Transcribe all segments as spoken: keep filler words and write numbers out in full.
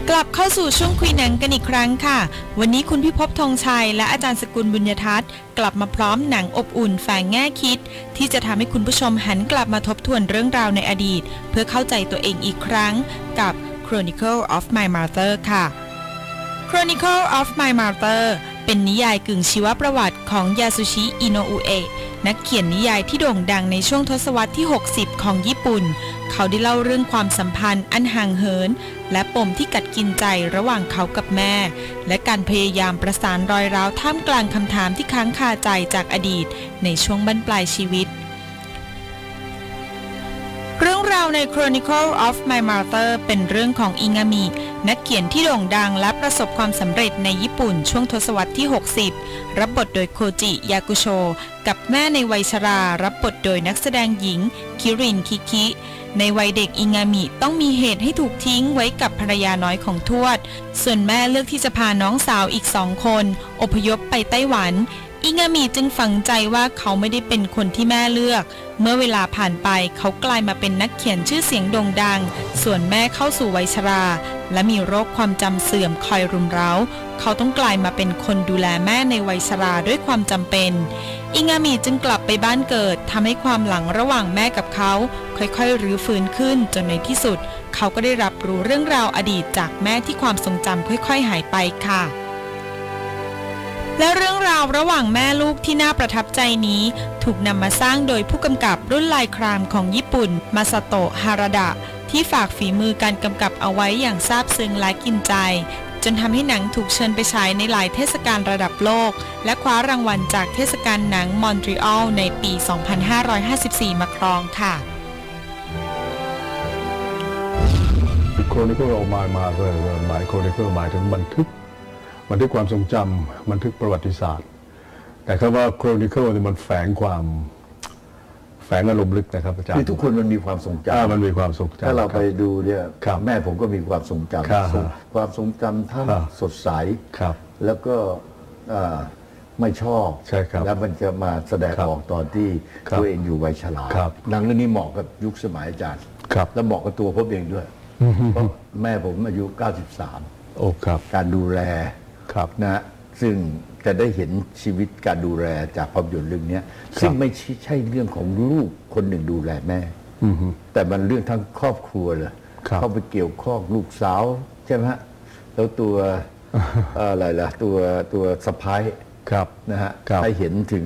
กลับเข้าสู่ช่วงคุยหนังกันอีกครั้งค่ะวันนี้คุณพิภพธงชัยและอาจารย์สกุลบุญญทัศน์กลับมาพร้อมหนังอบอุ่นแฝงแง่คิดที่จะทำให้คุณผู้ชมหันกลับมาทบทวนเรื่องราวในอดีตเพื่อเข้าใจตัวเองอีกครั้งกับ Chronicle of My Mother ค่ะ Chronicle of My Mother เป็นนิยายกึ่งชีวประวัติของยาสุชิ อิโนอุเอะนักเขียนนิยายที่โด่งดังในช่วงทศวรรษที่หกสิบของญี่ปุ่นเขาได้เล่าเรื่องความสัมพันธ์อันห่างเหินและปมที่กัดกินใจระหว่างเขากับแม่และการพยายามประสานรอยร้าวท่ามกลางคำถามที่ค้างคาใจจากอดีตในช่วงบั้นปลายชีวิตเรื่องราวใน Chronicle of My Mother เป็นเรื่องของอิงามินักเขียนที่โด่งดังและประสบความสำเร็จในญี่ปุ่นช่วงทศวรรษที่หกสิบรับบทโดยโคจิยากุโชกับแม่ในวัยชรารับบทโดยนักแสดงหญิงคิรินคิคิในวัยเด็กอิงามิต้องมีเหตุให้ถูกทิ้งไว้กับภรรยาน้อยของทวดส่วนแม่เลือกที่จะพาน้องสาวอีกสองคนอพยพไปไต้หวันอิงามิจึงฝังใจว่าเขาไม่ได้เป็นคนที่แม่เลือกเมื่อเวลาผ่านไปเขากลายมาเป็นนักเขียนชื่อเสียงโด่งดังส่วนแม่เข้าสู่วัยชราและมีโรคความจำเสื่อมคอยรุมเร้าเขาต้องกลายมาเป็นคนดูแลแม่ในวัยชราด้วยความจำเป็นอิงามิจึงกลับไปบ้านเกิดทำให้ความหลังระหว่างแม่กับเขาค่อยๆรื้อฟื้นขึ้นจนในที่สุดเขาก็ได้รับรู้เรื่องราวอดีตจากแม่ที่ความทรงจำค่อยๆหายไปค่ะและเรื่องราวระหว่างแม่ลูกที่น่าประทับใจนี้ถูกนำมาสร้างโดยผู้กำกับรุ่นลายครามของญี่ปุ่นมาซาโตะฮาราดะที่ฝากฝีมือการกำกับเอาไว้อย่างซาบซึ้งและกินใจจนทำให้หนังถูกเชิญไปฉายในหลายเทศกาลระดับโลกและคว้ารางวัลจากเทศกาลหนังมอนทรีออลในปี สองพันห้าร้อยห้าสิบสี่ มาครองค่ะ Chronicle of My Mother หมาย Chronicle หมายถึงบันทึกบันทึกความทรงจำบันทึกประวัติศาสตร์แต่คำว่า Chronicle เนี่ยมันแฝงความแฝงอารมณ์ลึกนะครับอาจารย์คือทุกคนมันมีความทรงจำมันมีความทรงจำถ้าเราไปดูเนี่ยแม่ผมก็มีความทรงจำความทรงจำทั้งสดใสแล้วก็ไม่ชอบแล้วมันจะมาแสดงออกตอนที่ตัวเองอยู่วัยชราหนังเรื่องนี้เหมาะกับยุคสมัยอาจารย์และเหมาะกับตัวผมเองด้วยเพราะแม่ผมอายุเก้าสิบสามการดูแลนะซึ่งจะได้เห็นชีวิตการดูแลจากภาพยนตร์เรื่องนี้ซึ่งไม่ใช่เรื่องของลูกคนหนึ่งดูแลแม่แต่มันเรื่องทั้งครอบครัวเลยเข้าไปเกี่ยวข้องลูกสาวใช่ไหมฮะแล้วตัวอะไรล่ะตัวตัวสะพ้ายนะฮะให้เห็นถึง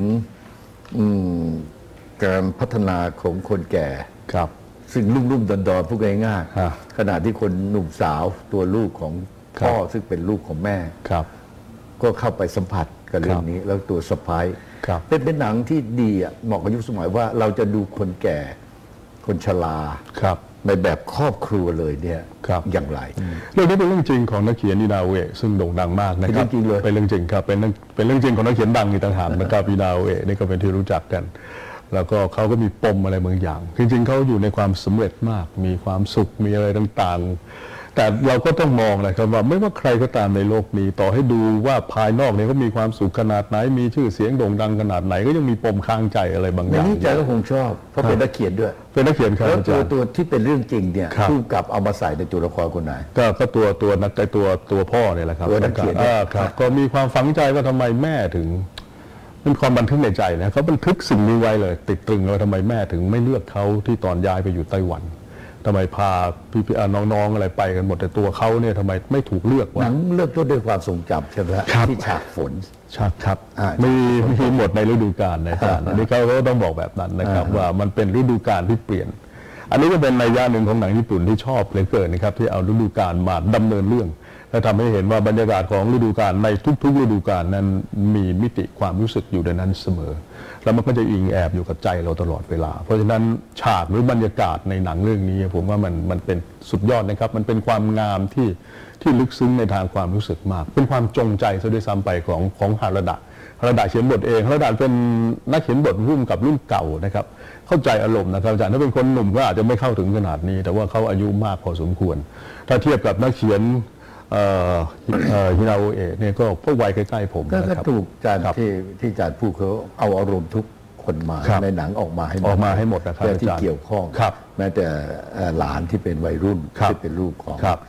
การพัฒนาของคนแก่ซึ่งลุ่มๆดอนๆพูดง่ายๆขณะที่คนหนุ่มสาวตัวลูกของพ่อซึ่งเป็นลูกของแม่ก็เข้าไปสัมผัสกับเรื่องนี้แล้วตัวสะพ้ายเป็นเป็นหนังที่ดีอ่ะเหมาะกับยุคสมัยว่าเราจะดูคนแก่คนชราในแบบครอบครัวเลยเนี่ยอย่างไรเรื่องนี้เป็นเรื่องจริงของนักเขียนอินาอุเอะซึ่งโด่งดังมากนะครับเป็นเรื่องจริงครับเป็นเป็นเรื่องจริงของนักเขียนดังอีกต่างหากนะครับอินาอุเอะนี่ก็เป็นที่รู้จักกันแล้วก็เขาก็มีปมอะไรบางอย่างจริงๆเขาอยู่ในความสำเร็จมากมีความสุขมีอะไรต่างๆแต่เราก็ต้องมองนะครับว่าไม่ว่าใครก็ตามในโลกนี้ต่อให้ดูว่าภายนอกเนี่ยเขามีความสุขขนาดไหนมีชื่อเสียงโด่งดังขนาดไหนก็ยังมีปมค้างใจอะไรบางอย่างนี่ใจก็คงชอบเพราะเป็นนักเขียนด้วยเป็นนักเขียนครับแล้วตัวตัวที่เป็นเรื่องจริงเนี่ยคู่กับเอามาใส่ในตัวละครคนไหนก็ก็ตัวตัวนักตัวตัวพ่อเนี่ยแหละครับตัวนักเขียนครับก็มีความฝังใจว่าทำไมแม่ถึงเป็นความบันทึกในใจนะเขาบันทึกสิ่งนี้ไว้เลยติดตรึงว่าทำไมแม่ถึงไม่เลือกเขาที่ตอนย้ายไปอยู่ไต้หวันทำไมพาพี่พี่น้องๆอะไรไปกันหมดแต่ตัวเขาเนี่ยทำไมไม่ถูกเลือกวะหนังเลือกต้นด้วยความทรงจำใช่ไหมที่ฉากฝนฉากครับมีมีหมดในฤดูกาลนะจ๊ะอันนี้เขาก็ต้องบอกแบบนั้นนะครับว่ามันเป็นฤดูกาลที่เปลี่ยนอันนี้ก็เป็นนัยยะหนึ่งของหนังญี่ปุ่นที่ชอบเลยเกิดนะครับที่เอาฤดูกาลมาดำเนินเรื่องและทำให้เห็นว่าบรรยากาศของฤดูกาลในทุกๆฤดูกาลนั้นมีมิติความรู้สึกอยู่ในนั้นเสมอแล้วมันก็จะอิงแอบอยู่กับใจเราตลอดเวลาเพราะฉะนั้นฉากหรือบรรยากาศในหนังเรื่องนี้ผมว่ามันมันเป็นสุดยอดนะครับมันเป็นความงามที่ที่ลึกซึ้งในทางความรู้สึกมากเป็นความจงใจซะด้วยซ้ำไปของของฮาราดะฮาราดะเขียนบทเองฮาราดะเป็นนักเขียนบทรุ่นกับรุ่นเก่านะครับเข้าใจอารมณ์นะครับอาจารย์ถ้าเป็นคนหนุ่มก็อาจจะไม่เข้าถึงขนาดนี้แต่ว่าเขาอายุมากพอสมควรถ้าเทียบกับนักเขียนฮินาโอเอะเนี่ยก็พวกวัยใกล้ๆผมก็ถูกจานที่ที่จานพูดเขาเอาอารมณ์ทุกคนมาในหนังออกมาให้ออกมาให้หมดนะครับที่เกี่ยวข้องแม้แต่หลานที่เป็นวัยรุ่นที่เป็นลูกของ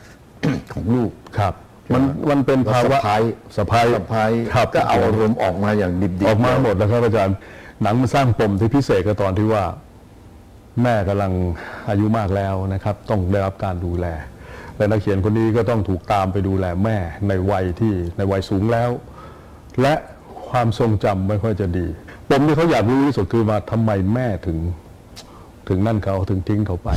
ของลูกครับมันมันเป็นภาวะสะพ้ายสะพ้ายสะพ้ายก็เอาอารมณ์ออกมาอย่างดิบๆออกมาหมดแล้วครับอาจารย์หนังมันสร้างปมที่พิเศษก็ตอนที่ว่าแม่กำลังอายุมากแล้วนะครับต้องได้รับการดูแลและนักเขียนคนนี้ก็ต้องถูกตามไปดูแลแม่ในวัยที่ในวัยสูงแล้วและความทรงจำไม่ค่อยจะดีปมที่เขาอยากรู้ที่สุดคือว่าทำไมแม่ถึงถึงนั่นเขาถึงทิ้งเขาไป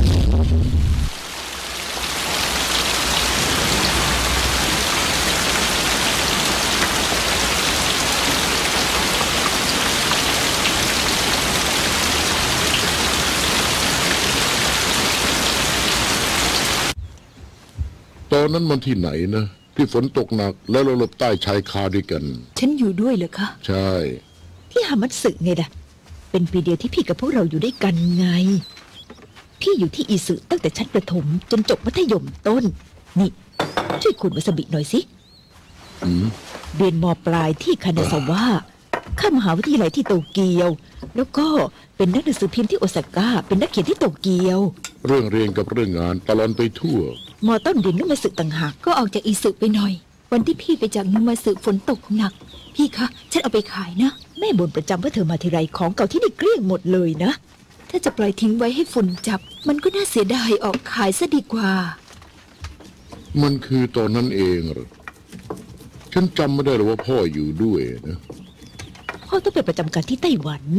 ตอนนั้นมันที่ไหนนะที่ฝนตกหนักแล้วเราหลบใต้ชายคาด้วยกันฉันอยู่ด้วยเหรอคะใช่ที่ฮามัตสึไงล่ะเป็นปีเดียวที่พี่กับพวกเราอยู่ด้วยกันไงพี่อยู่ที่อิสึตั้งแต่ชั้นประถมจนจบมัธยมต้นนี่ช่วยคุณวาซาบิหน่อยสิเรียนม.ปลายที่คานาซาวะเข้ามหาวิทยาลัยที่โตเกียวแล้วก็เป็นนักหนังสือพิมพ์ที่โอซาก้าเป็นนักเขียนที่โตเกียวเรื่องเรียนกับเรื่องงานตลอดไปทั่วม.ต้นเรียนนุมาสึต่างหากก็ออกจากอิสึไปหน่อยวันที่พี่ไปจากนุมาสึฝนตกหนักพี่คะฉันเอาไปขายนะแม่บ่นประจำว่าเธอมาทีไรของเก่าที่นี่เกลี้ยงหมดเลยนะถ้าจะปล่อยทิ้งไว้ให้ฝุ่นจับมันก็น่าเสียดายออกขายซะดีกว่ามันคือตอนนั้นเองเหรอฉันจำไม่ได้หรอกว่าพ่ออยู่ด้วยนะพ่อต้องไปประจำการที่ไต้หวัน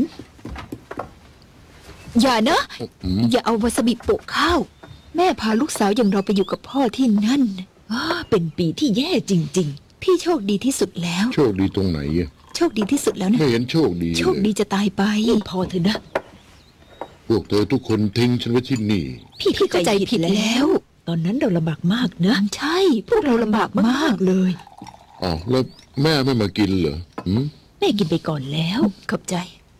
อย่านะอย่าเอาวาซาบิโปะข้าวแม่พาลูกสาวอย่างเราไปอยู่กับพ่อที่นั่นเป็นปีที่แย่จริงๆพี่โชคดีที่สุดแล้วโชคดีตรงไหนโชคดีที่สุดแล้วนะไม่เห็นโชคดีโชคดีจะตายไปพอเถอะนะพวกเธอทุกคนทิ้งฉันไว้ที่นี่พี่พี่เข้าใจผิดแล้วตอนนั้นเราลำบากมากนะใช่พวกเราลำบากมากเลยอ๋อแล้วแม่ไม่มากินเหรอแม่กินไปก่อนแล้วขอบใจ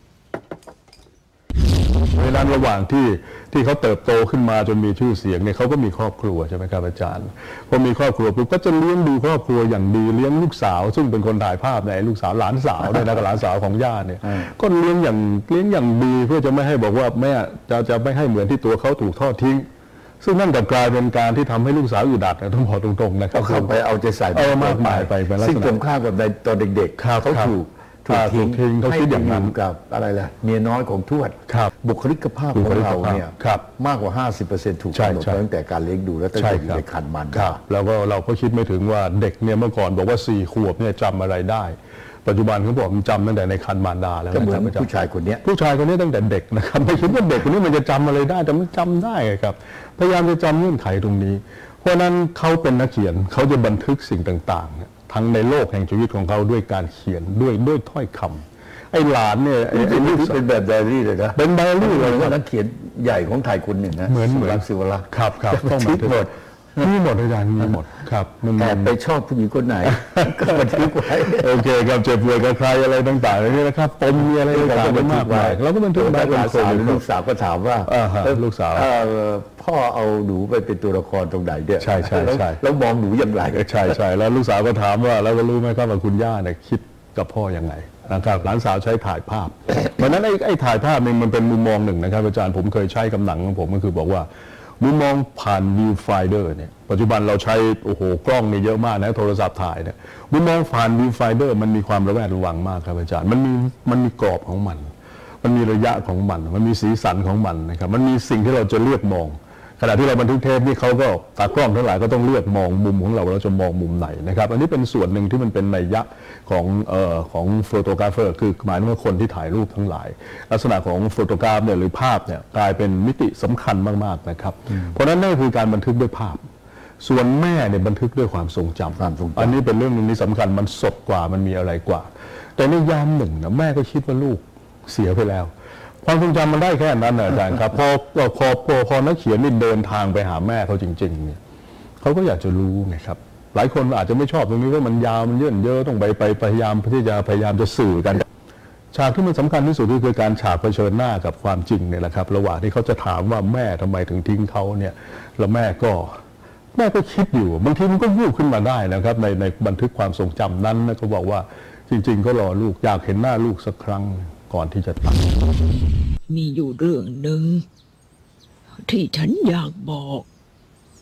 เวลาระหว่างที่ที่เขาเติบโตขึ้นมาจนมีชื่อเสียงเนี่ยเขาก็มีครอบครัวใช่ไหมครับอาจารย์พอมีครอบครัวปุ๊บก็จะเลี้ยงดูครอบครัวอย่างดีเลี้ยงลูกสาวซึ่งเป็นคนถ่ายภาพในลูกสาวหลานสาวเนี่ยนะหลานสาวของญาติเนี่ยก็เลี้ยงอย่างเลี้ยงอย่างดีเพื่อจะไม่ให้บอกว่าแม่จะจะไม่ให้เหมือนที่ตัวเขาถูกทอดทิ้งซึ่งนั่นกับกลายเป็นการที่ทำให้ลูกสาวอยู่ดัดนะต้องบอกตรงๆนะครับเขาไปเอาใจใส่เอามากมายไปซึ่งตรงข้ามกับในตอนเด็กๆเขาถูกถูกทิ้งเขาคิดอย่างนั้นกับอะไรล่ะเมียน้อยของทวดบุคลิกภาพของเราเนี่ยมากกว่า ห้าสิบเปอร์เซ็นต์ ถูกกำหนดตั้งแต่การเลี้ยงดูและตั้งแต่อยู่ในคันมันแล้วก็เราก็คิดไม่ถึงว่าเด็กเนี่ยเมื่อก่อนบอกว่าสี่ขวบเนี่ยจำอะไรได้ปัจจุบันเขาบอกมันจำตั้งแต่ในคันมารดาแล้วก็เหมือนผู้ชายคนนี้ผู้ชายคนนี้ตั้งแต่เด็กนะครับไม่คิดว่าเด็กคนนี้มันจะจำอะไรได้แต่มันจำได้ครับพยายามจะจำเงื่อนไขตรงนี้เพราะนั้นเขาเป็นนักเขียนเขาจะบันทึกสิ่งต่างๆทั้งในโลกแห่งชีวิตของเขาด้วยการเขียนด้วยด้วยถ้อยคำไอ้หลานเนี่ยไอ้ลูกเป็นแบบไดอารี่เลยนะเป็นไดอารี่เลยว่านักเขียนใหญ่ของไทยคนหนึ่งนะเหมือนเหมือนศิวรักษ์ครับครับต้องบันทึกหมดมีหมดอาจารย์มีหมดครับแต่ไปชอบผู้หญิงคนไหนก็บันทึกไว้โอเคครับเจ็บป่วยกับใครอะไรต่างๆนี่นะครับปมมีอะไรต่างๆมากมายเราก็บันทึกได้ลูกสาวลูกสาวก็ถามว่าลูกสาวพ่อเอาหนูไปเป็นตัวละครตรงไหนเนี่ยใช่ใช่ใช่แล้วมองหนูอย่างไรใช่ใช่แล้วลูกสาวก็ถามว่าแล้วก็รู้ไหมครับว่าคุณย่าเนี่ยคิดกับพ่อยังไงนะครับหลานสาวใช้ถ่ายภาพเพราะนั้นไอ้ไอ้ถ่ายภาพนี่มันเป็นมุมมองหนึ่งนะครับอาจารย์ผมเคยใช้กับหนังของผมก็คือบอกว่ามุมมองผ่านวิวไฟเดอร์เนี่ยปัจจุบันเราใช้โอ้โหกล้องนี่เยอะมากนะโทรศัพท์ถ่ายเนี่ยมุมมองผ่านวิวไฟเดอร์มันมีความระแวดระวังมากครับอาจารย์มันมีมันมีกรอบของมันมันมีระยะของมันมันมีสีสันของมันนะครับมันมีสิ่งที่เราจะเลือกมองขณะที่เราบันทึกเทปนี่เขาก็ตากล้องทั้งหลายก็ต้องเลือกมองมุมของเราเราจะมองมุมไหนนะครับอันนี้เป็นส่วนหนึ่งที่มันเป็นนัยยะของเอ่อของโฟโตกราฟเฟอร์คือหมายถึงว่าคนที่ถ่ายรูปทั้งหลายลักษณะของโฟโตกราฟเนี่ยหรือภาพเนี่ยกลายเป็นมิติสำคัญมากๆนะครับเพราะนั้นนั่นคือการบันทึกด้วยภาพส่วนแม่เนี่ยบันทึกด้วยความทรงจำอันนี้เป็นเรื่องนึงที่สำคัญมันสดกว่ามันมีอะไรกว่าแต่ในยามหนึ่งนะแม่ก็คิดว่าลูกเสียไปแล้วความทรงจำมันได้แค่นั้นนะอาจารย์ครับพอพอพอพอนักเขียนนี่เดินทางไปหาแม่เขาจริงๆเนี่ยเขาก็อยากจะรู้ไงครับหลายคนอาจจะไม่ชอบตรงนี้ว่ามันยาวมันเยอะเยอะต้องไปไปพยายามที่จะพยายามจะสื่อกันฉากที่มันสำคัญที่สุดคือการฉากเผชิญหน้ากับความจริงเนี่ยแหละครับระหว่างที่เขาจะถามว่าแม่ทำไมถึงทิ้งเขาเนี่ยแล้วแม่ก็แม่ก็คิดอยู่บางทีมันก็วูบขึ้นมาได้นะครับในในบันทึกความทรงจำนั้นนะเขาบอกว่าจริงๆก็รอลูกอยากเห็นหน้าลูกสักครั้งก่อนที่จะตายมีอยู่เรื่องหนึ่งที่ฉันอยากบอก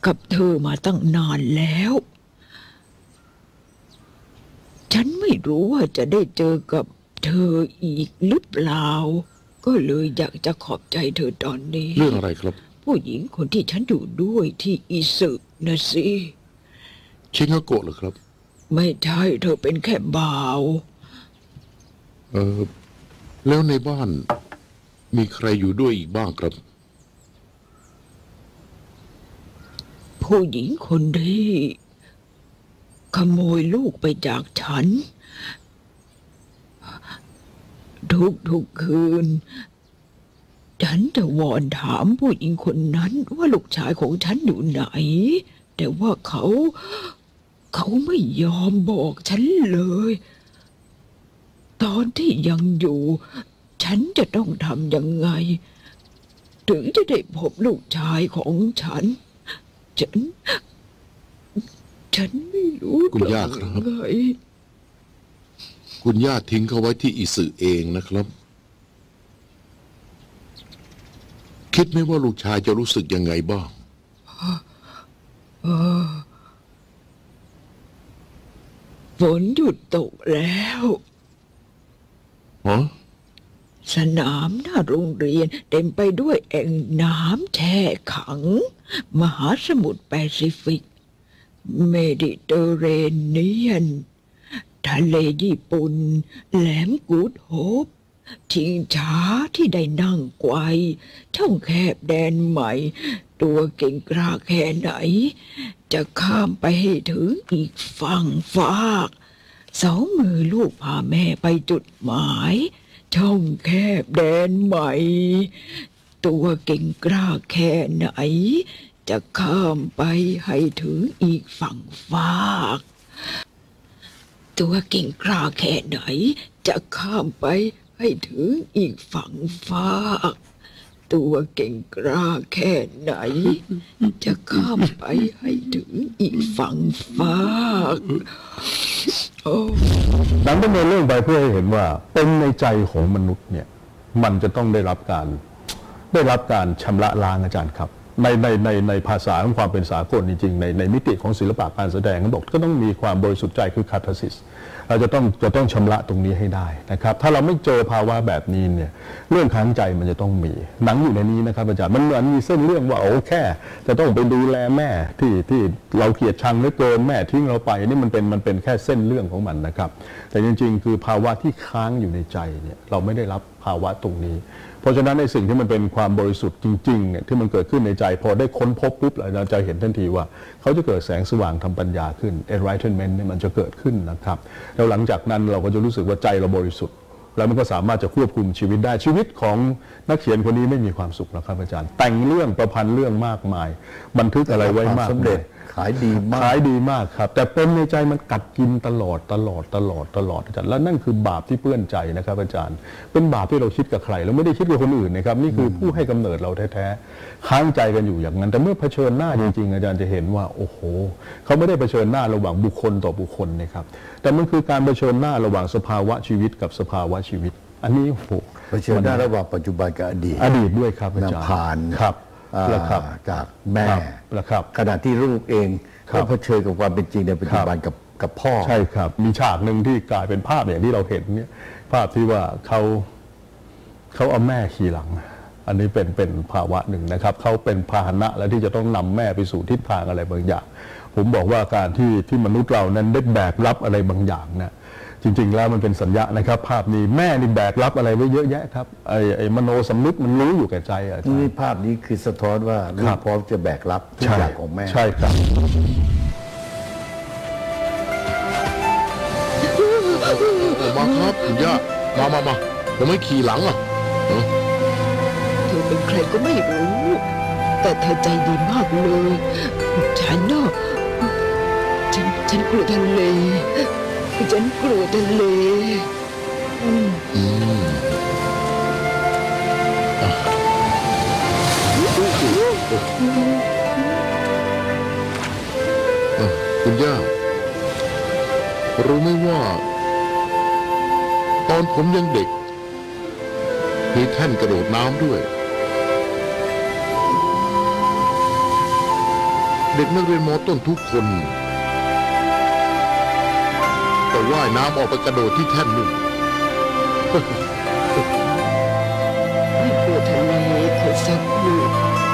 กับเธอมาตั้งนานแล้ว ฉันไม่รู้ว่าจะได้เจอกับเธออีกหรือเปล่าก็เลยอยากจะขอบใจเธอตอนนี้เรื่องอะไรครับผู้หญิงคนที่ฉันอยู่ด้วยที่อิสึนะสิชิงาโกะเหรอครับไม่ใช่เธอเป็นแค่บ่าวเออแล้วในบ้านมีใครอยู่ด้วยอีกบ้างครับผู้หญิงคนที่ขโมยลูกไปจากฉันทุกทุกคืนฉันจะวอนถามผู้หญิงคนนั้นว่าลูกชายของฉันอยู่ไหนแต่ว่าเขาเขาไม่ยอมบอกฉันเลยตอนที่ยังอยู่ฉันจะต้องทำยังไงถึงจะได้พบลูกชายของฉันฉันฉันไม่รู้คุณย่าครับคุณย่าทิ้งเขาไว้ที่อิสึเองนะครับคิดไหมว่าลูกชายจะรู้สึกยังไงบ้างฝนหยุดตกแล้วฮะสนามหน้าโรงเรียนเต็มไปด้วยแอ่งน้ำแช่ขังมหาสมุทรแปซิฟิกเมดิเตอร์เรเนียนทะเลญี่ปุ่นแหลมกูดโฮปชิงช้าที่ได้นั่งไกวช่องแคบแดนใหม่ตัวเก่งกล้าแค่ไหนจะข้ามไปให้ถึงอีกฝั่งฟากสองมือลูกพาแม่ไปจุดหมายช่องแคบแดนใหม่ตัวเก่งกล้าแค่ไหนจะข้ามไปให้ถึงอีกฝั่งฟากตัวเก่งกล้าแค่ไหนจะข้ามไปให้ถึงอีกฝั่งฟากตัวเก่งกล้าแค่ไหนจะข้ามไปให้ถึงอีกฝั่งฟากดังนั้นในเรื่องไปเพื่อให้เห็นว่าเป็นในใจของมนุษย์เนี่ยมันจะต้องได้รับการได้รับการชำระล้างอาจารย์ครับในในในในภาษาของความเป็นสากลจริงๆในในมิติของศิลปะการแสดงเขาบอกก็ต้องมีความบริสุทธิ์ใจคือคาทาร์ซิสเราจะต้องจะต้องชำระตรงนี้ให้ได้นะครับถ้าเราไม่เจอภาวะแบบนี้เนี่ยเรื่องค้างใจมันจะต้องมีหนังอยู่ในนี้นะครับอาจารย์มันเหมือนมีเส้นเรื่องว่าโอ้แค่จะต้องไปดูแลแม่ที่ที่เราเกลียดชังเหลือเกินแม่ทิ้งเราไปนี่มันเป็นมันเป็นแค่เส้นเรื่องของมันนะครับแต่จริงๆคือภาวะที่ค้างอยู่ในใจเนี่ยเราไม่ได้รับภาวะตรงนี้เพราะฉะนั้นในสิ่งที่มันเป็นความบริสุทธิ์จริงๆเนี่ยที่มันเกิดขึ้นในใจพอได้ค้นพบปุ๊บเราจะเห็นทันทีว่าเขาจะเกิดแสงสว่างทางปัญญาขึ้น enlightenment เนี่ยมันจะเกิดขึ้นนะครับแล้วหลังจากนั้นเราก็จะรู้สึกว่าใจเราบริสุทธิ์แล้วมันก็สามารถจะควบคุมชีวิตได้ชีวิตของนักเขียนคนนี้ไม่มีความสุขนะครับอาจารย์แต่งเรื่องประพันธ์เรื่องมากมายบันทึกอะไรไว้มากสำเร็จขายดีมากขายดีมากครับแต่เป็นในใจมันกัดกินตลอดตลอดตลอดตลอดอาจารย์แล้วนั่นคือบาปที่เปื้อนใจนะครับอาจารย์เป็นบาปที่เราคิดกับใครเราไม่ได้คิดกับคนอื่นนะครับนี่คือผู้ให้กำเนิดเราแท้ๆค้างใจกันอยู่อย่างนั้นแต่เมื่อเผชิญหน้าจริงๆอาจารย์จะเห็นว่าโอ้โหเขาไม่ได้เผชิญหน้าระหว่างบุคคลต่อบุคคลนะครับแต่มันคือการเผชิญหน้าระหว่างสภาวะชีวิตกับสภาวะชีวิตอันนี้โอ้โหเผชิญหน้าระหว่างปัจจุบันกับอดีตอดีตด้วยครับอาจารย์ผ่านครับจากแม่ขณะที่ลูกเองก็เผชิญกับความเป็นจริงในปัจจุบันกับกับพ่อใช่ครับมีฉากหนึ่งที่กลายเป็นภาพอย่างที่เราเห็นเนี่ยภาพที่ว่าเขาเขาเอาแม่ขี่หลังอันนี้เป็นเป็นภาวะหนึ่งนะครับเขาเป็นพาหนะและที่จะต้องนำแม่ไปสู่ทิศทางอะไรบางอย่างผมบอกว่าการที่ที่มนุษย์เรานั้นได้แบกรับอะไรบางอย่างนะจริงๆแล้วมันเป็นสัญญานะครับภาพนี้แม่นี่แบกรับอะไรไว้เยอะแยะครับไอ้ไอ้มโนสำนึกมันรู้อยู่แก่ใจอ่ะนี่ภาพนี้คือสะท้อนว่าลูกพร้อมจะแบกรับทุกอย่างของแม่ใช่ครับมาครับคุณย่ามามามาผมไม่ขี่หลังอ่ะเธอเป็นใครก็ไม่รู้แต่เธอใจดีมากเลยฉันเนาะฉันฉันกลัวทะเลฉันกลัวทะเลอืมอืมคุณย่ารู้ไหมว่าตอนผมยังเด็กมีแท่นกระโดดน้ำด้วยเด็กนักเรียนม.ต้นทุกคนแต่ว่ายน้ำออกไปกระโดดที่แท่นนู่นไม่กลัวทะเลขอสักลูก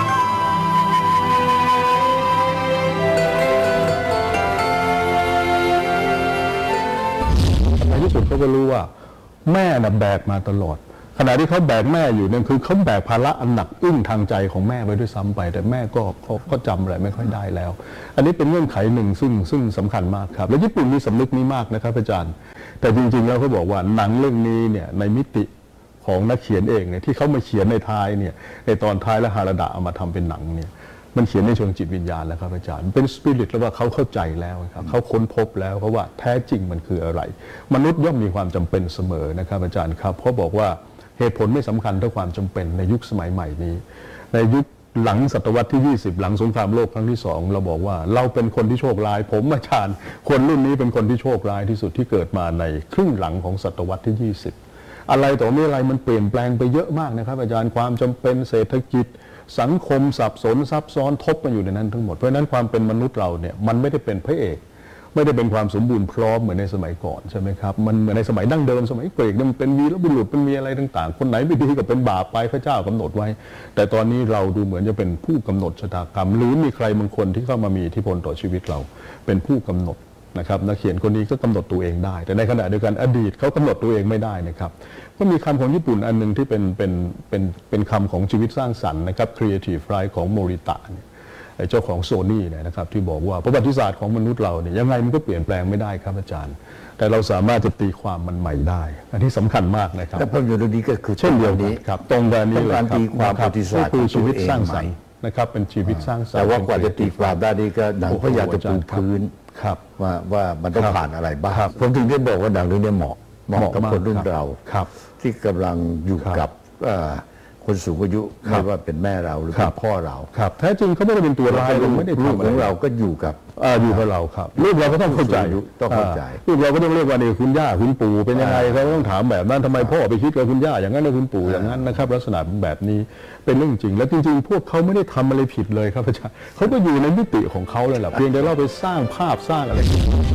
ในที่สุดเขาก็รู้ว่าแม่น่ะแบกมาตลอดขณะที่เขาแบกแม่อยู่เนี่ยคือเขาแบกภาระอันหนักอึ้งทางใจของแม่ไปด้วยซ้ำไปแต่แม่ก็ก็จำอะไรไม่ค่อยได้แล้วอันนี้เป็นเงื่อนไขหนึ่งซึ่งซึ่งสำคัญมากครับและญี่ปุ่นมีสำนึกนี้มากนะครับอาจารย์แต่จริงๆแล้วเขาบอกว่าหนังเรื่องนี้เนี่ยในมิติของนักเขียนเองเนี่ยที่เขามาเขียนในท้ายเนี่ยในตอนท้ายและฮาราดะเอามาทำเป็นหนังเนี่ยมันเขียนในเชิงจิตวิญญาณแล้วครับอาจารย์เป็นสปิริตแล้วว่าเขาเข้าใจแล้วครับเขาค้นพบแล้วเขาว่าแท้จริงมันคืออะไรมนุษย์ย่อมมีความจำเป็นเสมอนะครับอาจารย์ครับเขาบอกว่าเหตุผลไม่สำคัญเท่าความจำเป็นในยุคสมัยใหม่นี้ในยุคหลังศตวรรษที่ยี่สิบหลังสงครามโลกครั้งที่สองเราบอกว่าเราเป็นคนที่โชคร้ายผมอาจารย์คนรุ่นนี้เป็นคนที่โชคร้ายที่สุดที่เกิดมาในครึ่งหลังของศตวรรษที่ยี่สิบอะไรต่อมีอะไรมันเปลี่ยนแปลงไปเยอะมากนะครับอาจารย์ความจำเป็นเศรษฐกิจสังคมสับสนซับซ้อนทบกันอยู่ในนั้นทั้งหมดเพราะฉะนั้นความเป็นมนุษย์เราเนี่ยมันไม่ได้เป็นพระเอกไม่ได้เป็นความสมบูรณ์พร้อมเหมือนในสมัยก่อนใช่ไหมครับมันเหมือนในสมัยดั้งเดิมสมัยเกรกมันเป็นวีรบุรุษเป็นมีอะไรต่างๆคนไหนไม่ดีก็เป็นบาปไปพระเจ้ากำหนดไว้แต่ตอนนี้เราดูเหมือนจะเป็นผู้กำหนดชะตากรรมหรือมีใครบางคนที่เข้ามามีอิทธิพลต่อชีวิตเราเป็นผู้กำหนดนะครับนักเขียนคนนี้ก็กำหนดตัวเองได้แต่ในขณะเดียวกันอดีตเขากำหนดตัวเองไม่ได้นะครับก็มีคำของญี่ปุ่นอันนึงที่เป็นเป็นเป็นเป็นคำของชีวิตสร้างสรรค์นะครับ Creative Right ของโมริตะเนี่ยเจ้าของโซนี่เนี่ยนะครับที่บอกว่าประวัติศาสตร์ของมนุษย์เราเนี่ยยังไงมันก็เปลี่ยนแปลงไม่ได้ครับอาจารย์แต่เราสามารถจะตีความมันใหม่ได้อันที่สำคัญมากนะครับและภาพยนตร์เรื่องนี้ก็คือเช่นเดียวกันครับตรงกันนี้เลยครับการตีความประวัติศาสตร์คือชีวิตสร้างสรรค์นะครับเป็นชีวิตสร้างสรรค์แต่ว่ากว่าจะตีความได้นี่ก็หนังพยายามจะปูพื้นว่าว่ามันต้องผ่านอะไรบ้างผมถึงได้บอกว่าหนังเรื่องนี้เหมาะเหมาะกับคนรุ่นเราที่กำลังอยู่กับคนสูงอายุไม่ว่าเป็นแม่เราหรือเป็นพ่อเราครับแท้จริงเขาไม่ได้เป็นตัวร้ายเราไม่ได้ลูกของเราก็อยู่กับอยู่กับเราครับลูกเราก็ต้องเข้าใจต้องเข้าใจลูกเราก็ต้องเรียกว่านี่คุณย่าคุณปู่เป็นยังไงเขาต้องถามแบบนั้นทำไมพ่อไปคิดกับคุณย่าอย่างนั้นแล้วคุณปู่อย่างนั้นนะครับลักษณะแบบนี้เป็นเรื่องจริงและจริงๆพวกเขาไม่ได้ทำอะไรผิดเลยครับอาจารย์เขาก็อยู่ในมิติของเขาเลยแหละเพียงแต่เราไปสร้างภาพสร้างอะไร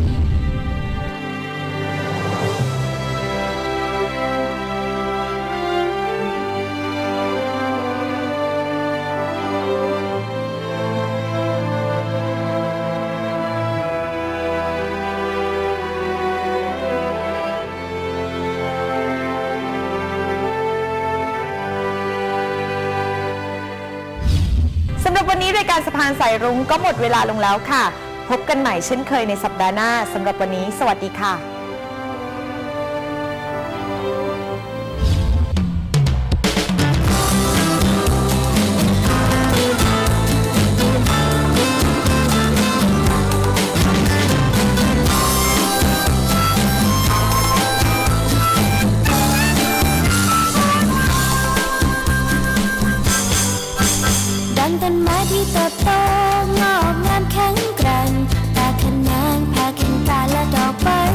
สำหรับวันนี้รายการสะพานสายรุ้งก็หมดเวลาลงแล้วค่ะพบกันใหม่เช่นเคยในสัปดาห์หน้าสำหรับวันนี้สวัสดีค่ะต้นไม้ที่เติบโตงอกงามแข็งแกร่งตาขนางพาแข่งกาและดอกใบ